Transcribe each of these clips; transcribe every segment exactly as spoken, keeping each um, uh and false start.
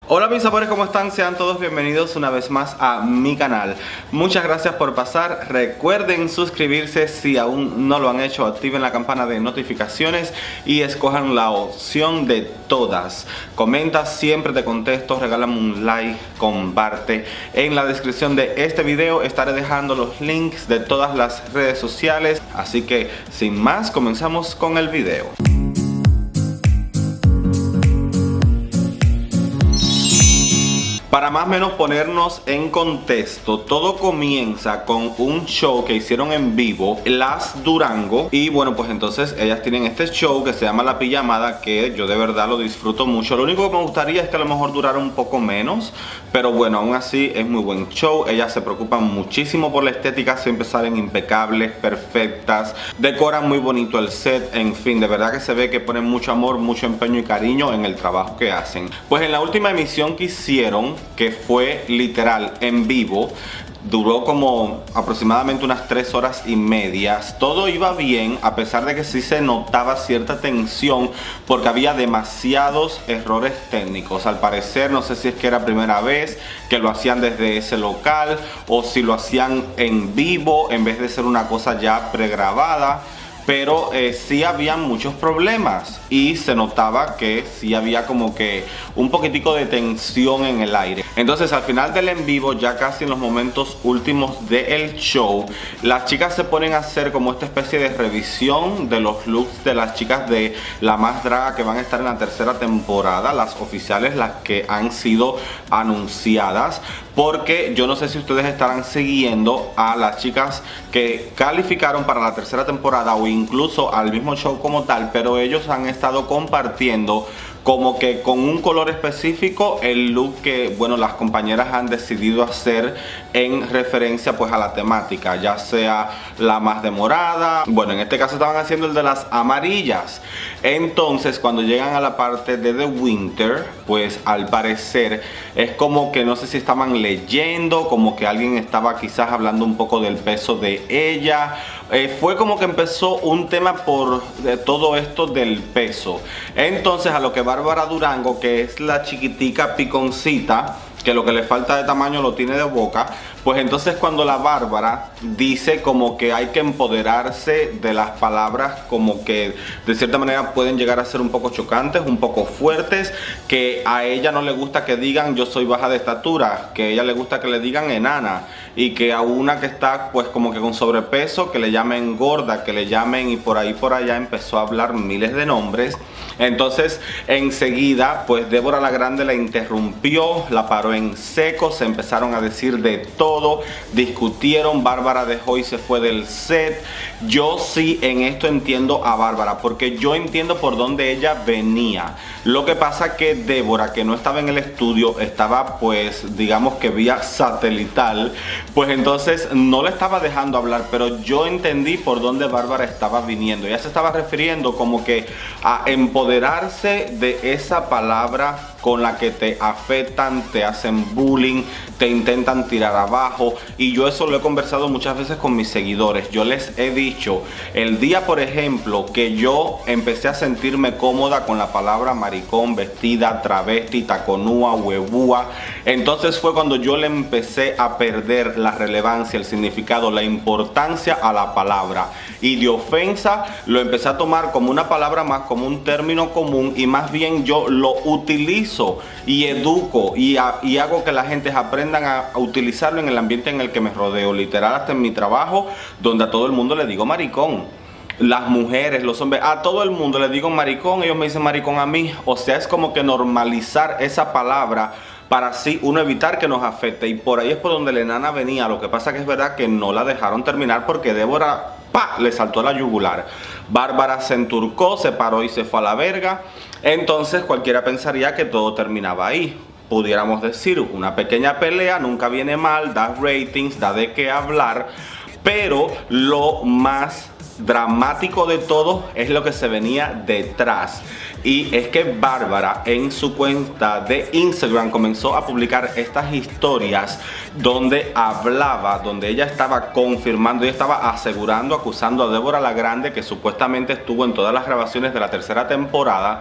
Hola mis amores, ¿cómo están? Sean todos bienvenidos una vez más a mi canal. Muchas gracias por pasar. Recuerden suscribirse si aún no lo han hecho. Activen la campana de notificaciones y escojan la opción de todas. Comenta, siempre te contesto. Regálame un like, comparte. En la descripción de este video estaré dejando los links de todas las redes sociales. Así que sin más, comenzamos con el video. Para más o menos ponernos en contexto, todo comienza con un show que hicieron en vivo Las Durango. Y bueno, pues entonces ellas tienen este show que se llama La Pijamada, que yo de verdad lo disfruto mucho. Lo único que me gustaría es que a lo mejor durara un poco menos, pero bueno, aún así es muy buen show. Ellas se preocupan muchísimo por la estética, siempre salen impecables, perfectas, decoran muy bonito el set. En fin, de verdad que se ve que ponen mucho amor, mucho empeño y cariño en el trabajo que hacen. Pues en la última emisión que hicieron, que fue literal en vivo, duró como aproximadamente unas tres horas y medias. Todo iba bien, a pesar de que sí se notaba cierta tensión porque había demasiados errores técnicos. Al parecer, no sé si es que era primera vez que lo hacían desde ese local o si lo hacían en vivo en vez de ser una cosa ya pregrabada. Pero eh, sí había muchos problemas y se notaba que sí había como que un poquitico de tensión en el aire. Entonces al final del en vivo, ya casi en los momentos últimos del show, las chicas se ponen a hacer como esta especie de revisión de los looks de las chicas de La Más Draga que van a estar en la tercera temporada, las oficiales, las que han sido anunciadas. Porque yo no sé si ustedes estarán siguiendo a las chicas que calificaron para la tercera temporada o incluso al mismo show como tal, pero ellos han estado compartiendo como que con un color específico el look que, bueno, las compañeras han decidido hacer en referencia pues a la temática, ya sea la más de morada. Bueno, en este caso estaban haciendo el de las amarillas. Entonces cuando llegan a la parte de The Winter, pues al parecer es como que no sé si estaban leyendo, como que alguien estaba quizás hablando un poco del peso de ella. Eh, fue como que empezó un tema por de todo esto del peso. Entonces a lo que Bárbara Durango, que es la chiquitica piconcita, que lo que le falta de tamaño lo tiene de boca, pues entonces cuando la Bárbara dice como que hay que empoderarse de las palabras, como que de cierta manera pueden llegar a ser un poco chocantes, un poco fuertes, que a ella no le gusta que digan yo soy baja de estatura, que a ella le gusta que le digan enana, y que a una que está pues como que con sobrepeso que le llamen gorda, que le llamen, y por ahí por allá empezó a hablar miles de nombres. Entonces enseguida pues Débora la Grande la interrumpió, la paró en seco, se empezaron a decir de todo, discutieron, Bárbara dejó y se fue del set. Yo sí en esto entiendo a Bárbara, porque yo entiendo por dónde ella venía. Lo que pasa que Débora, que no estaba en el estudio, estaba pues digamos que vía satelital, pues entonces no le estaba dejando hablar, pero yo entendí por dónde Bárbara estaba viniendo. Ella se estaba refiriendo como que a empoderarse de esa palabra con la que te afectan, te hacen bullying, te intentan tirar abajo. Y yo eso lo he conversado muchas veces con mis seguidores. Yo les he dicho, el día por ejemplo que yo empecé a sentirme cómoda con la palabra maricón, vestida, travesti, taconúa, huevúa, entonces fue cuando yo le empecé a perder la relevancia, el significado, la importancia a la palabra. Y de ofensa lo empecé a tomar como una palabra más, como un término común, y más bien yo lo utilizo y educo y, a, y hago que la gente aprendan a, a utilizarlo en el ambiente en el que me rodeo, literal hasta en mi trabajo, donde a todo el mundo le digo maricón. Las mujeres, los hombres, a todo el mundo le digo maricón, ellos me dicen maricón a mí. O sea, es como que normalizar esa palabra para así uno evitar que nos afecte. Y por ahí es por donde la enana venía. Lo que pasa que es verdad que no la dejaron terminar porque Débora, ¡pa!, le saltó la yugular. Bárbara se enturcó, se paró y se fue a la verga. Entonces cualquiera pensaría que todo terminaba ahí. Pudiéramos decir, una pequeña pelea nunca viene mal, da ratings, da de qué hablar. Pero lo más dramático de todo es lo que se venía detrás. Y es que Bárbara en su cuenta de Instagram comenzó a publicar estas historias donde hablaba, donde ella estaba confirmando, ella estaba asegurando, acusando a Débora la Grande, que supuestamente estuvo en todas las grabaciones de la tercera temporada,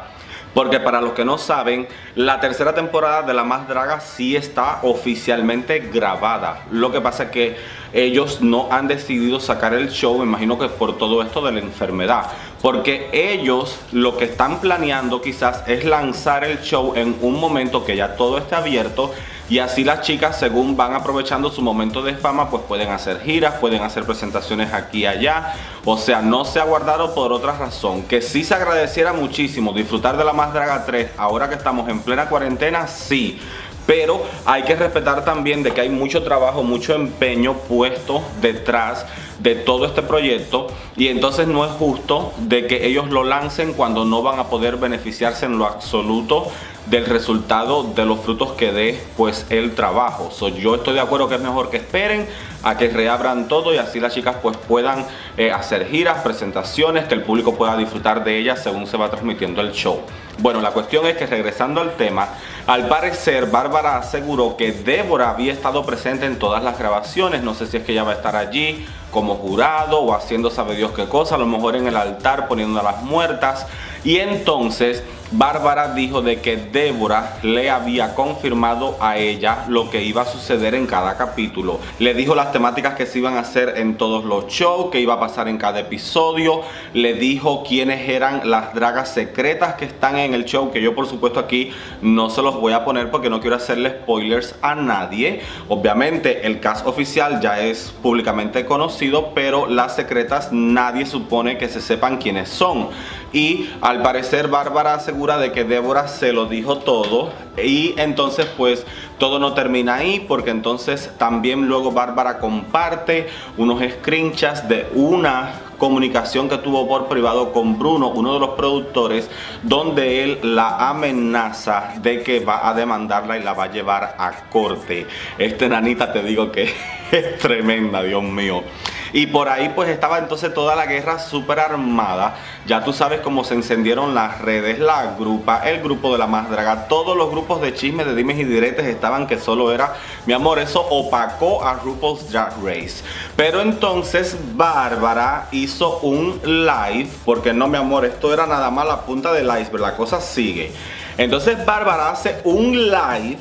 Porque para los que no saben, la tercera temporada de La Más Draga sí está oficialmente grabada. Lo que pasa es que ellos no han decidido sacar el show, me imagino que por todo esto de la enfermedad. Porque ellos lo que están planeando quizás es lanzar el show en un momento que ya todo esté abierto. Y así las chicas, según van aprovechando su momento de fama, pues pueden hacer giras, pueden hacer presentaciones aquí y allá. O sea, no se ha guardado por otra razón. Que sí se agradeciera muchísimo disfrutar de La Más Draga tres ahora que estamos en plena cuarentena, sí. Pero hay que respetar también de que hay mucho trabajo, mucho empeño puesto detrás de todo este proyecto, y entonces no es justo de que ellos lo lancen cuando no van a poder beneficiarse en lo absoluto del resultado de los frutos que dé pues el trabajo. So, yo estoy de acuerdo que es mejor que esperen a que reabran todo y así las chicas pues puedan eh, hacer giras, presentaciones, que el público pueda disfrutar de ellas según se va transmitiendo el show. Bueno, la cuestión es que, regresando al tema, al parecer Bárbara aseguró que Débora había estado presente en todas las grabaciones. No sé si es que ella va a estar allí como jurado o haciendo sabe Dios qué cosa, a lo mejor en el altar poniendo a las muertas. Y entonces Bárbara dijo de que Débora le había confirmado a ella lo que iba a suceder en cada capítulo. Le dijo las temáticas que se iban a hacer en todos los shows, que iba a pasar en cada episodio. Le dijo quiénes eran las dragas secretas que están en el show, que yo por supuesto aquí no se los voy a poner porque no quiero hacerle spoilers a nadie. Obviamente el cast oficial ya es públicamente conocido, pero las secretas nadie supone que se sepan quiénes son. Y al parecer Bárbara asegura de que Débora se lo dijo todo, y entonces pues todo no termina ahí, porque entonces también luego Bárbara comparte unos screenshots de una comunicación que tuvo por privado con Bruno, uno de los productores, donde él la amenaza de que va a demandarla y la va a llevar a corte. Esta nanita, te digo que es tremenda, Dios mío. Y por ahí pues estaba entonces toda la guerra súper armada. Ya tú sabes cómo se encendieron las redes, la grupa, el grupo de La Más Draga, todos los grupos de chismes, de dimes y diretes estaban que solo era, mi amor, eso opacó a RuPaul's Drag Race. Pero entonces Bárbara hizo un live, porque no, mi amor, esto era nada más la punta del iceberg, la cosa sigue. Entonces Bárbara hace un live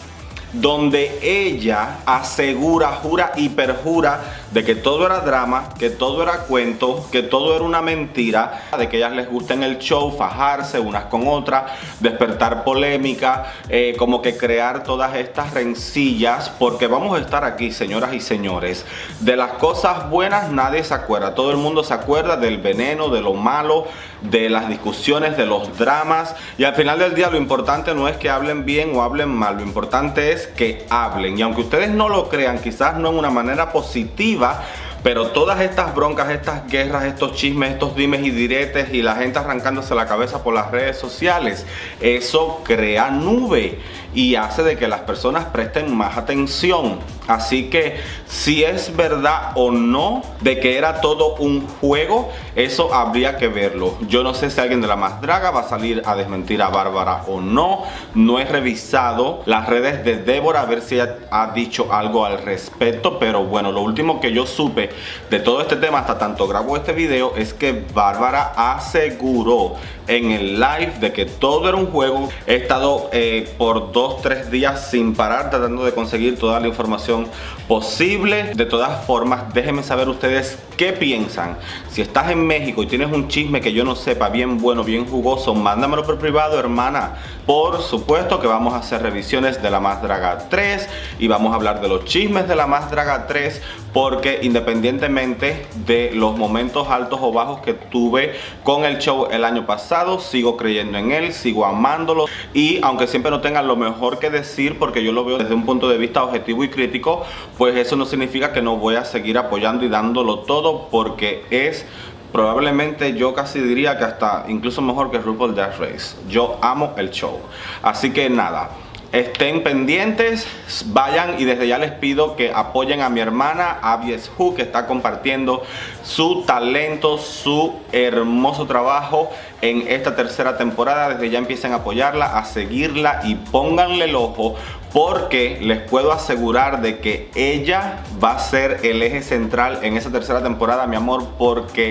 donde ella asegura, jura y perjura de que todo era drama, que todo era cuento, que todo era una mentira, de que a ellas les gusta en el show fajarse unas con otras, despertar polémica, eh, como que crear todas estas rencillas, porque vamos a estar aquí, señoras y señores, de las cosas buenas nadie se acuerda, todo el mundo se acuerda del veneno, de lo malo, de las discusiones, de los dramas, y al final del día lo importante no es que hablen bien o hablen mal, lo importante es que hablen. Y aunque ustedes no lo crean, quizás no en una manera positiva, pero todas estas broncas, estas guerras, estos chismes, estos dimes y diretes y la gente arrancándose la cabeza por las redes sociales, eso crea nube y hace de que las personas presten más atención. Así que si es verdad o no de que era todo un juego, eso habría que verlo. Yo no sé si alguien de La Más Draga va a salir a desmentir a Bárbara o no. No he revisado las redes de Débora a ver si ella ha dicho algo al respecto, pero bueno, lo último que yo supe de todo este tema, hasta tanto grabo este video, es que Bárbara aseguró en el live de que todo era un juego. He estado eh, por dos, tres días sin parar tratando de conseguir toda la información posible. De todas formas, déjenme saber ustedes qué piensan. Si estás en México y tienes un chisme que yo no sepa, bien bueno, bien jugoso, mándamelo por privado, hermana. Por supuesto que vamos a hacer revisiones de La Más Draga tres y vamos a hablar de los chismes de La Más Draga tres, porque independientemente de los momentos altos o bajos que tuve con el show el año pasado, sigo creyendo en él, sigo amándolo, y aunque siempre no tengan lo mejor que decir, porque yo lo veo desde un punto de vista objetivo y crítico, pues eso no significa que no voy a seguir apoyando y dándolo todo, porque es probablemente, yo casi diría que hasta incluso mejor que RuPaul's Drag Race. Yo amo el show. Así que nada, estén pendientes, vayan, y desde ya les pido que apoyen a mi hermana Abies Who, que está compartiendo su talento, su hermoso trabajo en esta tercera temporada. Desde ya empiecen a apoyarla, a seguirla y pónganle el ojo, porque les puedo asegurar de que ella va a ser el eje central en esa tercera temporada, mi amor, porque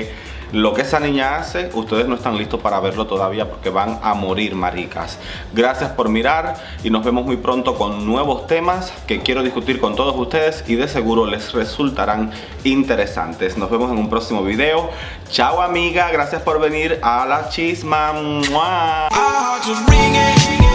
lo que esa niña hace, ustedes no están listos para verlo todavía porque van a morir, maricas. Gracias por mirar y nos vemos muy pronto con nuevos temas que quiero discutir con todos ustedes y de seguro les resultarán interesantes. Nos vemos en un próximo video. Chao, amiga, gracias por venir a La Chisma. ¡Mua!